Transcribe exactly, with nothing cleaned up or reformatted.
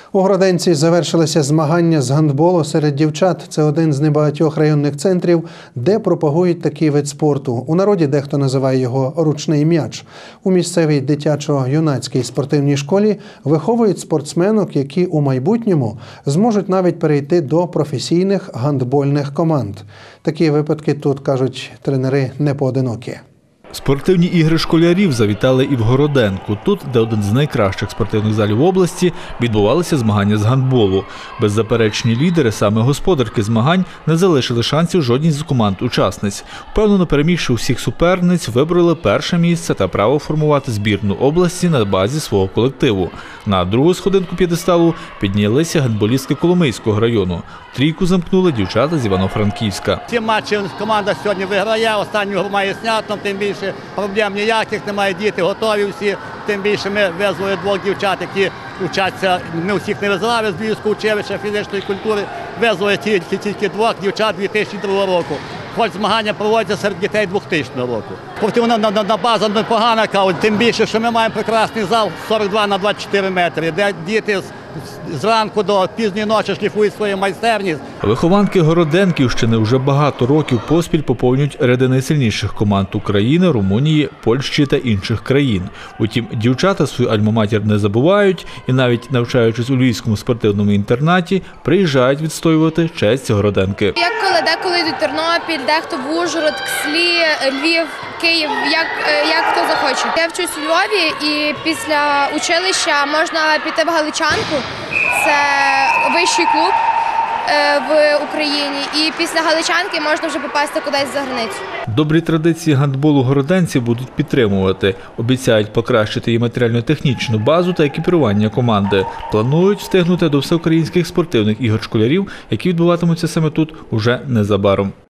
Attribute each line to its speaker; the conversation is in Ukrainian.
Speaker 1: У Городенці завершилися змагання з гандболу серед дівчат. Це один з небагатьох районних центрів, де пропагують такий вид спорту. У народі дехто називає його «ручний м'яч». У місцевій дитячо-юнацькій спортивній школі виховують спортсменок, які у майбутньому зможуть навіть перейти до професійних гандбольних команд. Такі випадки тут, кажуть тренери, не поодинокі.
Speaker 2: Спортивні ігри школярів завітали і в Городенку. Тут, де один з найкращих спортивних залів області, відбувалися змагання з гандболу. Беззаперечні лідери, саме господарки змагань, не залишили шансів жодній з команд-учасниць. Впевнено перемігши усіх суперниць, вибрали перше місце та право формувати збірну області на базі свого колективу. На другу сходинку п'єдесталу піднялися гандболістки Коломийського району. Трійку замкнули дівчата з Івано-Франківська.
Speaker 3: Ці матчі команда сьогодні виграє, останню має снято, тим більше проблем ніяких немає, діти готові всі, тим більше ми визвали двох дівчат, які вчаться, ми всіх не визвали з Львівського училища фізичної культури, визвали тільки, тільки двох дівчат дві тисячі другого року. Хоч змагання проводяться серед дітей двохтисячного року. Тобто вона на, на база непогана, тим більше, що ми маємо прекрасний зал сорок два на двадцять чотири метри, де діти зранку до пізньої ночі шліфують свою майстерність.
Speaker 2: Вихованки Городенківщини вже багато років поспіль поповнюють ряди найсильніших команд України, Румунії, Польщі та інших країн. Утім, дівчата свою альма-матір не забувають і навіть навчаючись у Львівському спортивному інтернаті, приїжджають відстоювати честь Городенки.
Speaker 4: Як коли деколи йдуть Тернопіль, дехто в Ужгород, Кслі, Львів, Київ, як, як хто захоче. Я вчусь у Львові і після училища можна піти в Галичанку. Це вищий клуб в Україні, і після Галичанки можна вже попасти кудись за границю.
Speaker 2: Добрі традиції гандболу городенці будуть підтримувати. Обіцяють покращити її матеріально-технічну базу та екіпірування команди. Планують встигнути до всеукраїнських спортивних ігор школярів, які відбуватимуться саме тут уже незабаром.